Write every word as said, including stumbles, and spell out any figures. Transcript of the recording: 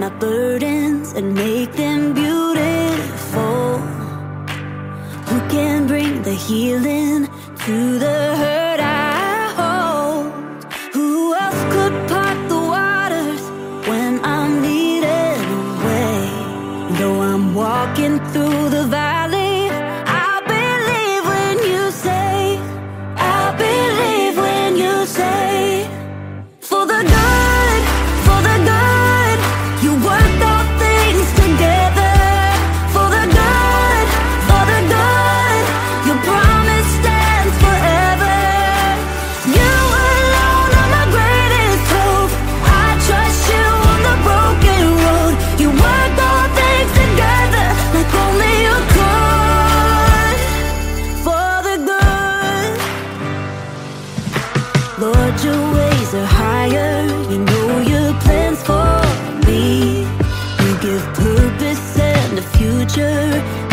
my burdens and make them beautiful? Who can bring the healing to the hurt I hold? Who else could part the waters when I'm needed away? Though I'm walking through the valley, I believe when you say, I believe when you say, for the good, for the good, you work all things together. For the good, for the good, your promise stands forever. You alone are my greatest hope. I trust you on the broken road. You work all things together like only you could. For the good, Lord, your ways are higher. You know your plans for me. You give purpose and a future.